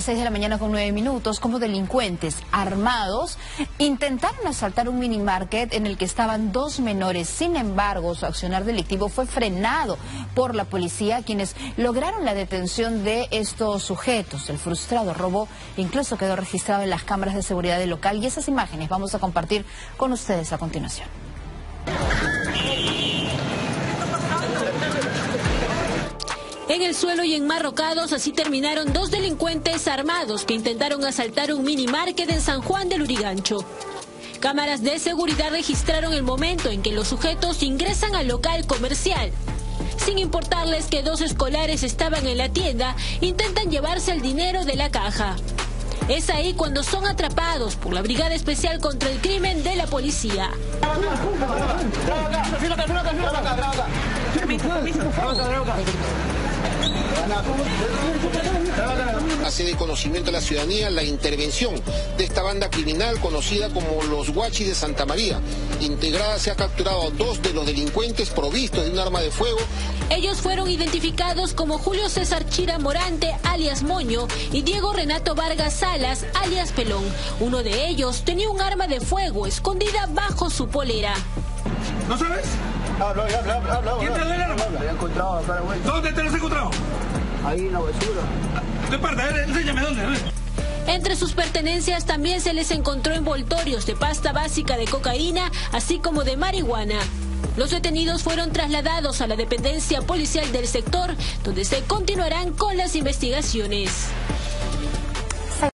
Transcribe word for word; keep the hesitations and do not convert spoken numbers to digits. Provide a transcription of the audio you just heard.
seis de la mañana con nueve minutos, como delincuentes armados intentaron asaltar un minimarket en el que estaban dos menores. Sin embargo, su accionar delictivo fue frenado por la policía, quienes lograron la detención de estos sujetos. El frustrado robo incluso quedó registrado en las cámaras de seguridad del local y esas imágenes vamos a compartir con ustedes a continuación. En el suelo y enmarrocados, así terminaron dos delincuentes armados que intentaron asaltar un minimarket en San Juan del Lurigancho. Cámaras de seguridad registraron el momento en que los sujetos ingresan al local comercial. Sin importarles que dos escolares estaban en la tienda, intentan llevarse el dinero de la caja. Es ahí cuando son atrapados por la Brigada Especial contra el Crimen de la policía. Hace de conocimiento a la ciudadanía la intervención de esta banda criminal conocida como los Guachis de Santa María. Integrada se ha capturado a dos de los delincuentes provistos de un arma de fuego. Ellos fueron identificados como Julio César Chira Morante, alias Moño, y Diego Renato Vargas Salas, alias Pelón. Uno de ellos tenía un arma de fuego escondida bajo su polera. ¿No sabes? Habla, habla, habla, habla. ¿Quién te lo dio el arma? Lo había encontrado acá a la vuelta. ¿Dónde te lo has encontrado? Ahí en la basura. De parte, a ver, enséñame dónde, a ver. Entre sus pertenencias también se les encontró envoltorios de pasta básica de cocaína, así como de marihuana. Los detenidos fueron trasladados a la dependencia policial del sector, donde se continuarán con las investigaciones.